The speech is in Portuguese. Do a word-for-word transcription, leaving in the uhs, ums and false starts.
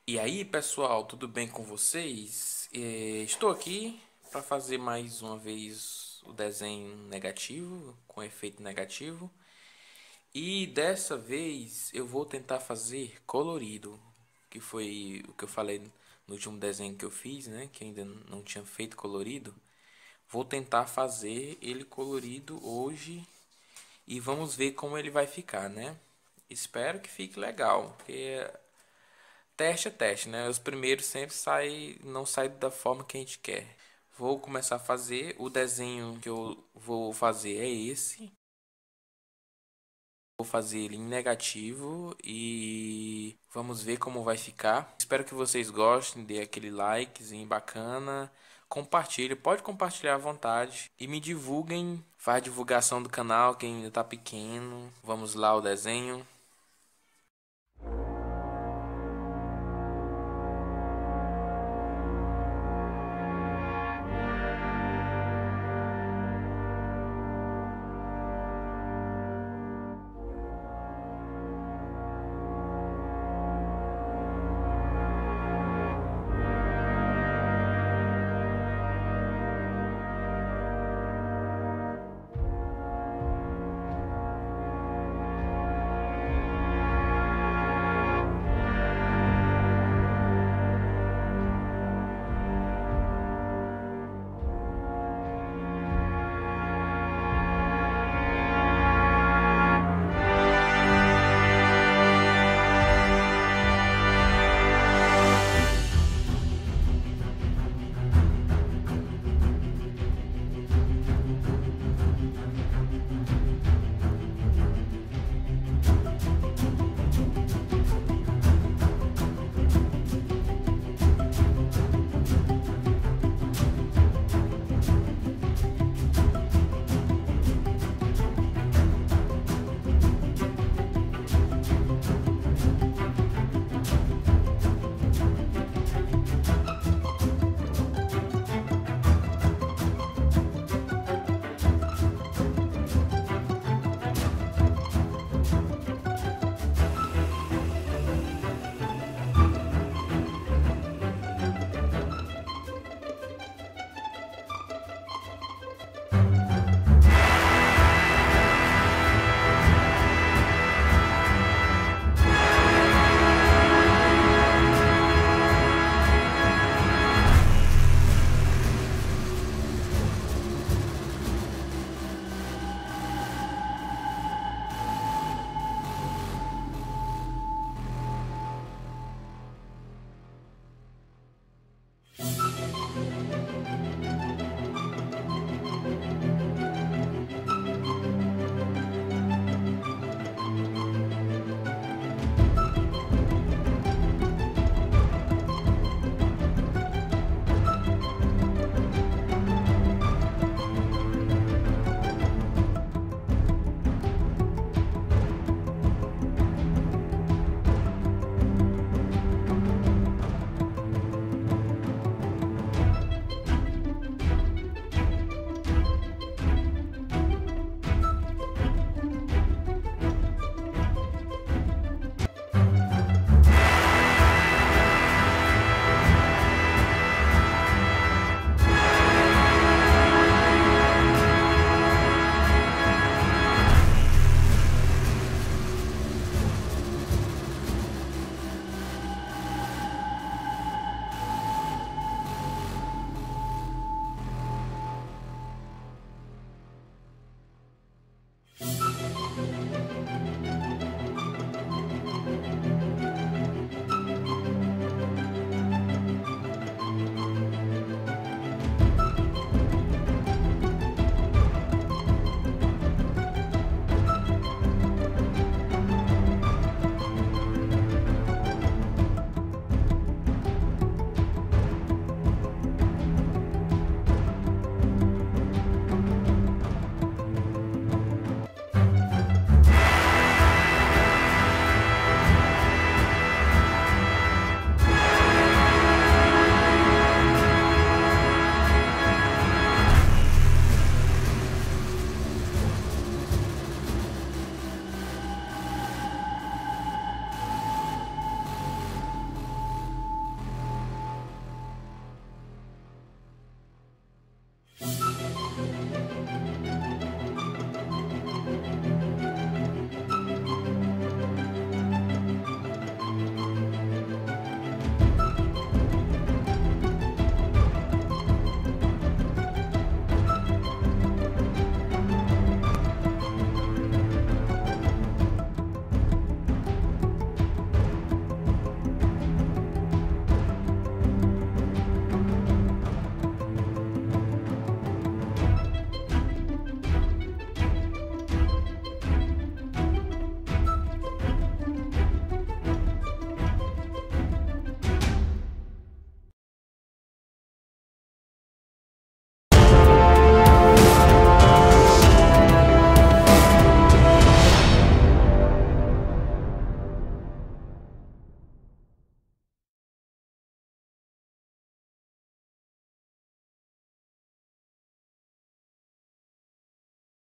E aí, pessoal, tudo bem com vocês? Eh, estou aqui para fazer mais uma vez o desenho negativo, com efeito negativo. E dessa vez eu vou tentar fazer colorido, que foi o que eu falei no último desenho que eu fiz, né? Que ainda não tinha feito colorido. Vou tentar fazer ele colorido hoje e vamos ver como ele vai ficar, né? Espero que fique legal, porque teste é teste, né? Os primeiros sempre saem, não saem da forma que a gente quer. Vou começar a fazer. O desenho que eu vou fazer é esse. Vou fazer ele em negativo e vamos ver como vai ficar. Espero que vocês gostem, dê aquele likezinho bacana. Compartilhe, pode compartilhar à vontade. E me divulguem, faz divulgação do canal, quem ainda tá pequeno. Vamos lá o desenho.